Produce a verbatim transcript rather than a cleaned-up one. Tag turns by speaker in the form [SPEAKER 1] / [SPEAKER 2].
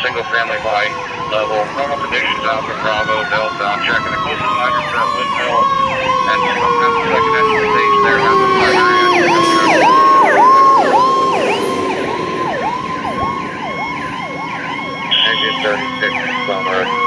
[SPEAKER 1] single family by level. Normal conditions Alpha Bravo Delta. I'm checking the closest hydrant to that windmill and sometimes the second engine stage there has a primary engine. Engine thirty-six, summer.